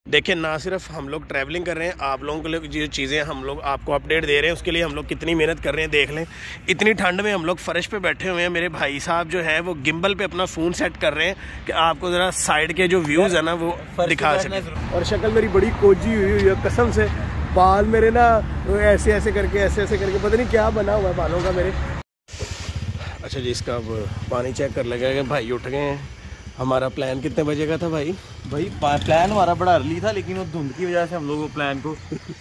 देखिए, ना सिर्फ हम लोग ट्रैवलिंग कर रहे हैं, आप लोगों के लिए जो चीज़ें हम लोग आपको अपडेट दे रहे हैं उसके लिए हम लोग कितनी मेहनत कर रहे हैं देख लें। इतनी ठंड में हम लोग फर्श पे बैठे हुए हैं। मेरे भाई साहब जो है वो गिम्बल पे अपना फ़ोन सेट कर रहे हैं कि आपको ज़रा साइड के जो व्यूज़ है ना वो दिखा सकें। और शक्ल मेरी बड़ी कोजी हुई है कसम से। बाल मेरे ना ऐसे ऐसे करके पता नहीं क्या बना हुआ है बालों का मेरे। अच्छा जी, इसका अब पानी चेक कर लगेगा। भाई उठ गए हैं। हमारा प्लान कितने बजे का था भाई? प्लान हमारा बड़ा अर्ली था, लेकिन वो धुंध की वजह से हम लोग वो प्लान को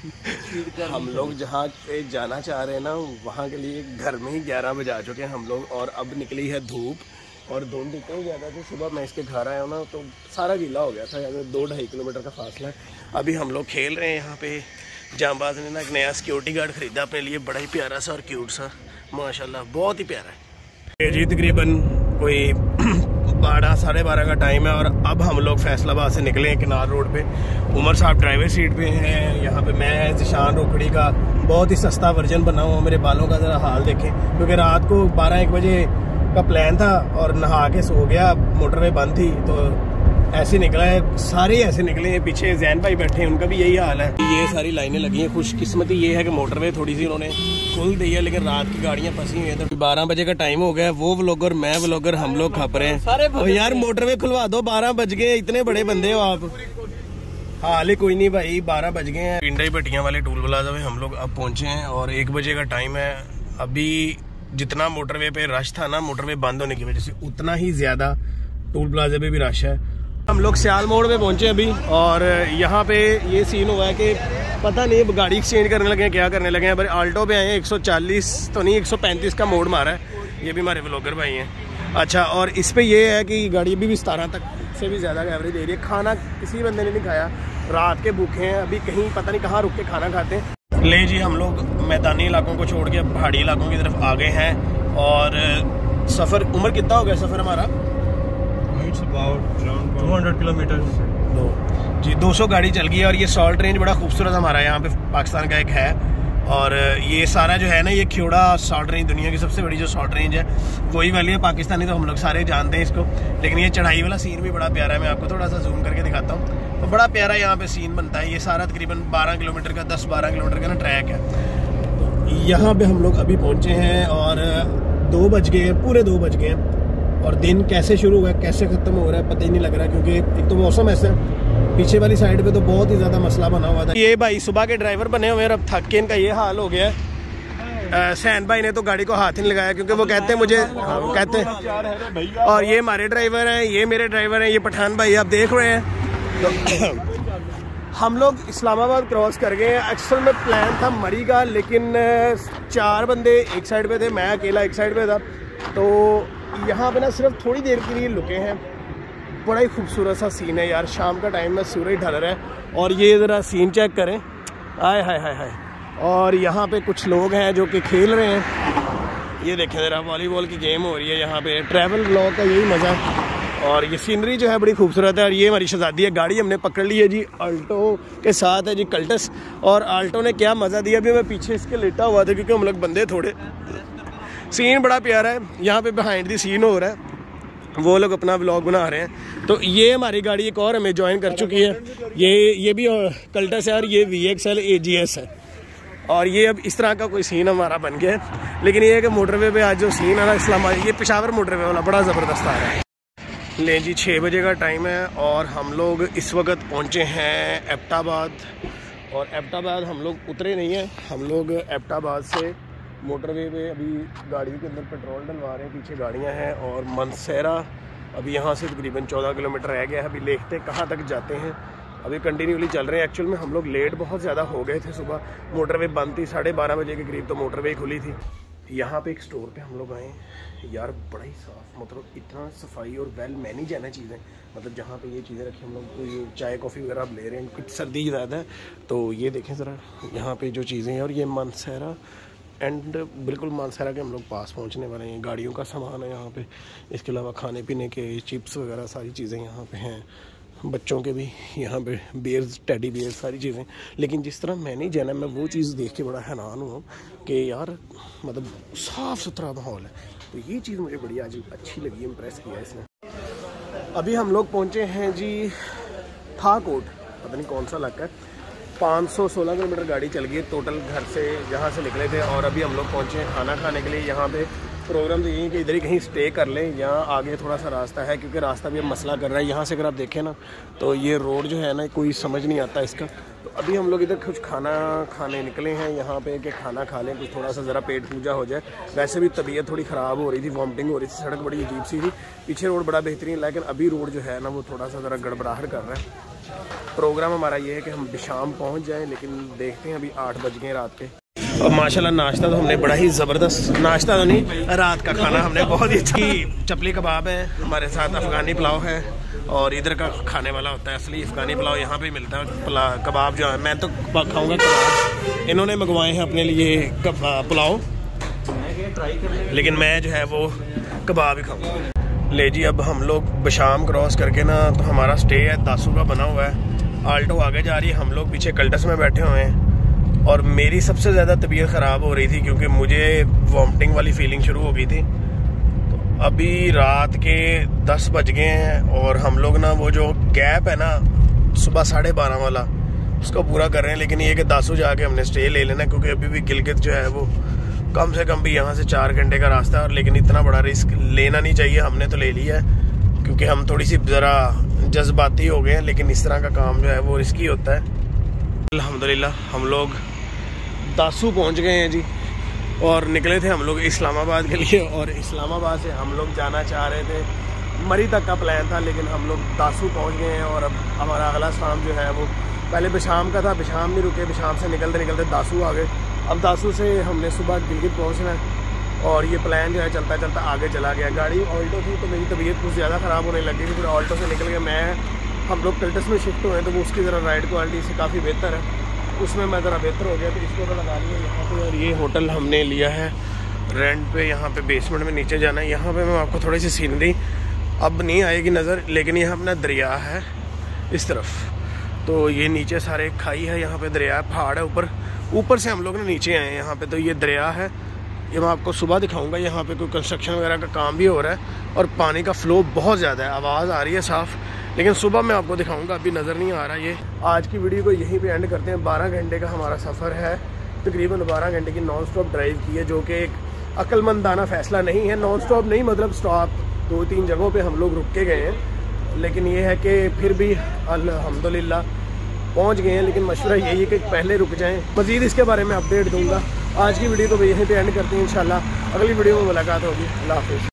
हम लोग जहाँ पे जाना चाह रहे हैं ना वहाँ के लिए घर में ही 11 बजे आ चुके हैं हम लोग। और अब निकली है धूप और धुंध इतनी ज़्यादा थी। सुबह मैं इसके घर आया हूँ ना तो सारा गीला हो गया था। यहाँ 2-2.5 किलोमीटर का फासला है। अभी हम लोग खेल रहे हैं यहाँ पे। जांबाज ने ना एक नया सिक्योरिटी गार्ड ख़रीदा अपने लिए, बड़ा ही प्यारा सा और क्यूट सा, माशाल्लाह बहुत ही प्यारा है जी। तकरीबन कोई 12-12:30 का टाइम है और अब हम लोग फैसलाबाद से निकले हैं किनार रोड पे। उमर साहब ड्राइवर सीट पे हैं। यहाँ पे मैं जिशान रोकड़ी का बहुत ही सस्ता वर्जन बना हुआ। मेरे बालों का ज़रा हाल देखें, क्योंकि रात को 12-1 बजे का प्लान था और नहा के सो गया। मोटरवे बंद थी तो ऐसे निकला है। सारे ऐसे निकले हैं। पीछे जैन भाई बैठे हैं, उनका भी यही हाल है। ये सारी लाइनें लगी हैं। खुशकिस्मती ये है कि मोटरवे थोड़ी सी उन्होंने खोल दी है, लेकिन रात की गाड़ियां फंसी हुई हैं। तो 12 बजे का टाइम हो गया। वो व्लॉगर, मैं व्लॉगर, हम लोग खप रहे हैं। और यार मोटरवे खुलवा दो, 12 बज गए। इतने बड़े बंदे हो आप। हाल कोई नहीं भाई, 12 बज गए हैं। पिंडई भटियां वाले टूल प्लाजा में हम लोग अब पहुंचे हैं और 1 बजे का टाइम है। अभी जितना मोटरवे पे रश था ना, मोटरवे बंद होने की वजह से उतना ही ज्यादा टूल प्लाजा पे भी रश है। हम लोग सियाल मोड़ पे पहुंचे अभी और यहाँ पे ये सीन हुआ है कि पता नहीं गाड़ी एक्सचेंज करने लगे हैं, क्या करने लगे हैं। पर आल्टो पे आए हैं। 140 तो नहीं 135 का मोड़ मारा है। ये भी हमारे व्लॉगर भाई हैं। अच्छा, और इस पे ये है कि गाड़ी अभी भी 17 तक से भी ज़्यादा एवरेज दे रही है। खाना किसी बंदे ने नहीं खाया, रात के भूखे हैं। अभी कहीं पता नहीं कहाँ रुक के खाना खाते हैं। ले जी, हम लोग मैदानी इलाकों को छोड़ के पहाड़ी इलाकों की तरफ आ गए हैं। और सफ़र, उम्र कितना हो गया सफ़र हमारा? 200 किलोमीटर जी। 200 गाड़ी चल गई है। और ये सॉल्ट रेंज बड़ा खूबसूरत हमारा यहाँ पे पाकिस्तान का एक है। और ये सारा जो है ना, ये ख्योड़ा सॉल्ट रेंज दुनिया की सबसे बड़ी जो सॉल्ट रेंज है वही वाली है। पाकिस्तानी तो हम लोग सारे जानते हैं इसको, लेकिन ये चढ़ाई वाला सीन भी बड़ा प्यारा है। मैं आपको थोड़ा सा जूम करके दिखाता हूँ। तो बड़ा प्यारा यहाँ पे सीन बनता है। ये सारा तकरीबन 12 किलोमीटर का 10-12 किलोमीटर का ना ट्रैक है। तो यहाँ पे हम लोग अभी पहुँचे हैं और 2 बज गए, पूरे 2 बज गए। और दिन कैसे शुरू हुआ है कैसे ख़त्म हो रहा है पता ही नहीं लग रहा, क्योंकि एक तो मौसम ऐसा है। पीछे वाली साइड पे तो बहुत ही ज़्यादा मसला बना हुआ था। ये भाई सुबह के ड्राइवर बने हुए हैं, अब थक के इनका ये हाल हो गया है। सैन भाई ने तो गाड़ी को हाथ ही नहीं लगाया, क्योंकि वो कहते हैं मुझे कहते हैं। और ये हमारे ड्राइवर हैं, ये मेरे ड्राइवर हैं, ये पठान भाई आप देख रहे हैं। तो हम लोग इस्लामाबाद क्रॉस कर गए हैं। एक्चुअल में प्लान था मरी का, लेकिन 4 बंदे एक साइड पे थे, मैं अकेला एक साइड पे था। तो यहाँ पे ना सिर्फ थोड़ी देर के लिए रुके हैं। बड़ा ही खूबसूरत सा सीन है यार। शाम का टाइम में सूरज ढल रहा है और ये ज़रा सीन चेक करें। आय हाय हाय हाय। और यहाँ पे कुछ लोग हैं जो कि खेल रहे हैं। ये देखें ज़रा, वॉलीबॉल की गेम हो रही है यहाँ पे। ट्रैवल ब्लॉग का यही मज़ा है। और ये सीनरी जो है बड़ी खूबसूरत है। और ये हमारी शहजादी है। गाड़ी हमने पकड़ ली है जी, आल्टो के साथ है जी कल्टस। और आल्टो ने क्या मज़ा दिया। अभी मैं पीछे इसके लेटा हुआ था क्योंकि हम लोग बंदे थोड़े। सीन बड़ा प्यारा है। यहाँ पे बिहाइंड दी सीन हो रहा है, वो लोग अपना व्लॉग बना रहे हैं। तो ये हमारी गाड़ी एक और हमें ज्वाइन कर चुकी है। ये भी कल्टस है और ये VXL AGS है। और ये अब इस तरह का कोई सीन हमारा बन गया है। लेकिन ये है कि मोटरवे पे आज जो सीन है ना इस्लामाबाद, ये पेशावर मोटरवे वाला बड़ा ज़बरदस्त आ रहा है। ले जी, 6 बजे का टाइम है और हम लोग इस वक्त पहुँचे हैं एबटाबाद। और एबटाबाद हम लोग उतरे नहीं हैं। हम लोग एबटाबाद से मोटरवे पे अभी गाड़ी के अंदर पेट्रोल डलवा रहे हैं। पीछे गाड़ियां हैं। और मनसेरा अभी यहाँ से तकरीबन 14 किलोमीटर रह गया है। अभी देखते कहाँ तक जाते हैं। अभी कंटिन्यूली चल रहे हैं। एक्चुअल में हम लोग लेट बहुत ज़्यादा हो गए थे। सुबह मोटरवे बंद थी, 12:30 बजे के करीब तो मोटरवे खुली थी। यहाँ पे एक स्टोर पे हम लोग आए यार, बड़ा ही साफ़, मतलब इतना सफाई और वेल मैनेज है ना चीज़ें। मतलब जहाँ पे ये चीज़ें रखी हम लोग चाय कॉफ़ी वगैरह अब ले रहे हैं, कुछ सर्दी ज़्यादा है तो ये देखें ज़रा यहाँ पे जो चीज़ें हैं। और ये मनसेरा एंड बिल्कुल मानसरा के हम लोग पास पहुंचने वाले हैं। गाड़ियों का सामान है यहाँ पे। इसके अलावा खाने पीने के चिप्स वगैरह सारी चीज़ें यहाँ पे हैं। बच्चों के भी यहाँ पे बियर्स, टेडी बियर्स, सारी चीज़ें। लेकिन जिस तरह मैंने जाना, मैं वो चीज़ देख के बड़ा हैरान हुआ कि यार मतलब साफ़ सुथरा माहौल है। तो ये चीज़ मुझे बड़ी आज अच्छी लगी, इम्प्रेस किया इसने। अभी हम लोग पहुँचे हैं जी थाकोट। पता नहीं कौन सा इलाका है। 516 किलोमीटर गाड़ी चल गई टोटल घर से, जहाँ से निकले थे। और अभी हम लोग पहुँचे हैं खाना खाने के लिए। यहाँ पे प्रोग्राम तो यही कि इधर ही कहीं स्टे कर लें। यहाँ आगे थोड़ा सा रास्ता है, क्योंकि रास्ता भी अब मसला कर रहा है। यहाँ से अगर आप देखें ना तो ये रोड जो है ना कोई समझ नहीं आता इसका। तो अभी हम लोग इधर कुछ खाना खाने निकले हैं यहाँ पे कि खाना खा लें, कुछ थोड़ा सा ज़रा पेट पूजा हो जाए। वैसे भी तबीयत थोड़ी ख़राब हो रही थी, वॉमिटिंग हो रही थी, सड़क बड़ी अजीब सी थी। पीछे रोड बड़ा बेहतरीन, लेकिन अभी रोड जो है ना वो थोड़ा सा ज़रा गड़बड़ाहट कर रहा है। प्रोग्राम हमारा ये है कि हम शाम पहुँच जाएँ, लेकिन देखते हैं अभी 8 बज गए रात के। और माशाल्लाह नाश्ता तो हमने बड़ा ही ज़बरदस्त, नाश्ता तो नहीं, रात का खाना हमने बहुत ही अच्छी। चपली कबाब है हमारे साथ, अफ़गानी पुलाव है, और इधर का खाने वाला होता है असली अफ़गानी पुलाव यहाँ पे मिलता है। कबाब जो है मैं तो खाऊंगा कबाब, इन्होंने मंगवाए हैं अपने लिए पुलाव, लेकिन मैं जो है वो कबाब ही खाऊंगा। ले जी, अब हम लोग बशाम क्रॉस करके ना तो हमारा स्टे है दासू का बना हुआ है। आल्टो आगे जा रही है, हम लोग पीछे कल्टस में बैठे हुए हैं। और मेरी सबसे ज़्यादा तबीयत ख़राब हो रही थी क्योंकि मुझे वॉमिटिंग वाली फीलिंग शुरू हो गई थी। तो अभी रात के 10 बज गए हैं और हम लोग ना वो जो गैप है ना सुबह 12:30 वाला उसको पूरा कर रहे हैं। लेकिन ये कि दासू जाके हमने स्टे ले लेना, क्योंकि अभी भी गिलगित जो है वो कम से कम भी यहाँ से 4 घंटे का रास्ता है। और लेकिन इतना बड़ा रिस्क लेना नहीं चाहिए, हमने तो ले लिया है क्योंकि हम थोड़ी सी ज़रा जज्बाती हो गए हैं। लेकिन इस तरह का काम जो है वो रिस्की होता है। अल्हम्दुलिल्लाह हम लोग दासू पहुंच गए हैं जी, और निकले थे हम लोग इस्लामाबाद के लिए। और इस्लामाबाद से हम लोग जाना चाह रहे थे, मरी तक का प्लान था, लेकिन हम लोग दासू पहुंच गए हैं। और अब हमारा अगला शाम जो है वो पहले बिशाम का था, बिशाम नहीं रुके, बिशाम से निकलते निकलते दासू आ गए। अब दासू से हमने सुबह गिलगित पहुँचना है, और ये प्लान जो है चलता चलता आगे चला गया। गाड़ी ऑल्टो थी तो मेरी तबीयत कुछ ज़्यादा ख़राब होने लगी थी, फिर ऑल्टो से निकल के हम लोग कल्टस में शिफ्ट हुए, तो वो उसकी ज़रा राइड क्वालिटी से काफ़ी बेहतर है, उसमें मैं ज़रा बेहतर हो गया। तो इसको तो लगा लिया यहाँ पे। और ये होटल हमने लिया है रेंट पे, यहाँ पे बेसमेंट में नीचे जाना है। यहाँ पे मैं आपको थोड़ी सी सीनरी अब नहीं आएगी नज़र, लेकिन ये अपना दरिया है इस तरफ। तो ये नीचे सारे खाई है, यहाँ पे दरिया है, पहाड़ है ऊपर, ऊपर से हम लोग ना नीचे आए हैं यहाँ पे। तो ये दरिया है, ये मैं आपको सुबह दिखाऊंगा। यहाँ पे कोई कंस्ट्रक्शन वगैरह का काम भी हो रहा है, और पानी का फ्लो बहुत ज़्यादा है, आवाज़ आ रही है साफ़, लेकिन सुबह मैं आपको दिखाऊंगा, अभी नज़र नहीं आ रहा। ये आज की वीडियो को यहीं पे एंड करते हैं। 12 घंटे का हमारा सफ़र है, तकरीबन 12 घंटे की नॉन स्टॉप ड्राइव की है, जो कि एक अक्लमंदाना फ़ैसला नहीं है। नॉन स्टॉप नहीं, मतलब स्टॉप 2-3 जगहों पे हम लोग रुक के गए हैं, लेकिन ये है कि फिर भी अल्हम्दुलिल्लाह पहुँच गए हैं। लेकिन मशवरा यही है कि पहले रुक जाएँ। मज़ीद इसके बारे में अपडेट दूँगा। आज की वीडियो को यहीं पर एंड करते हैं, इंशाल्लाह अगली वीडियो में मुलाकात होगी। अल्लाह हाफ़िज़।